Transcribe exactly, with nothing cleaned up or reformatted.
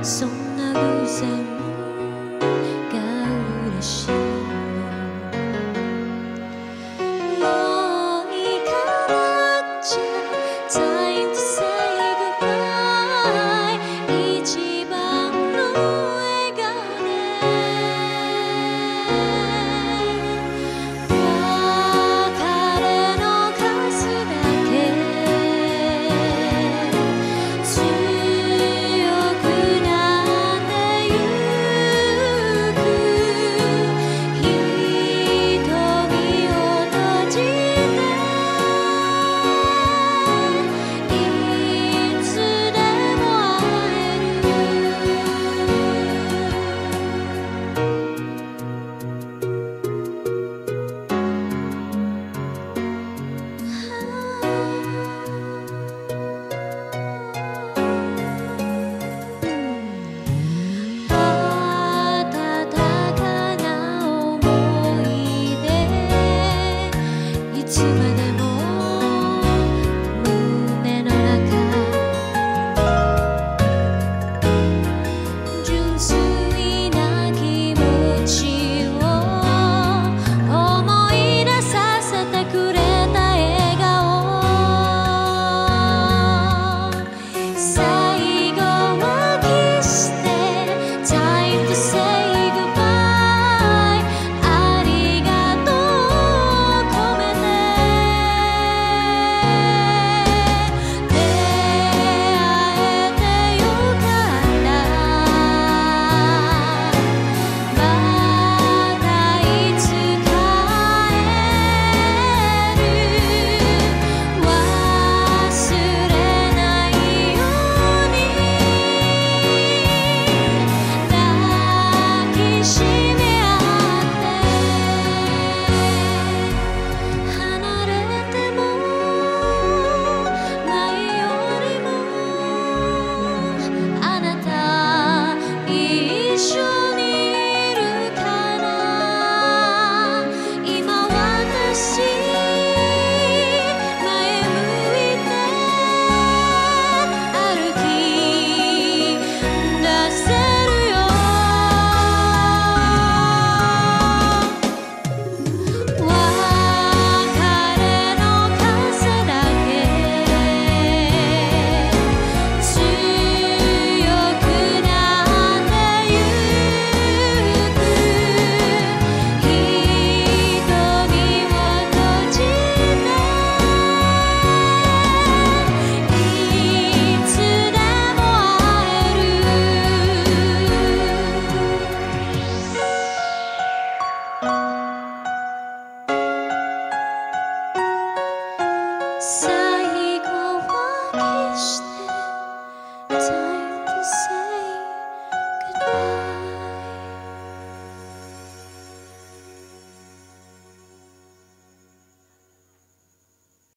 そんな偶然が嬉しい。もう行かなくちゃ Time to say goodbye 一番の笑顔で別れの数だけ強くなってゆく瞳を閉じていつでも会える温かな想い出いつまでも胸の中純粋な気持ちを思い出させてくれた笑顔最後はキスで Time to say goodbye ありがとう込めて出会えてよかったまたいつか会える忘れないように抱きしめ合って離れても前よりもあなた一緒にいるから今私前向いて歩き出せるよ別れの数だけ強くなってゆく瞳を閉じていつでも会える最後はキスで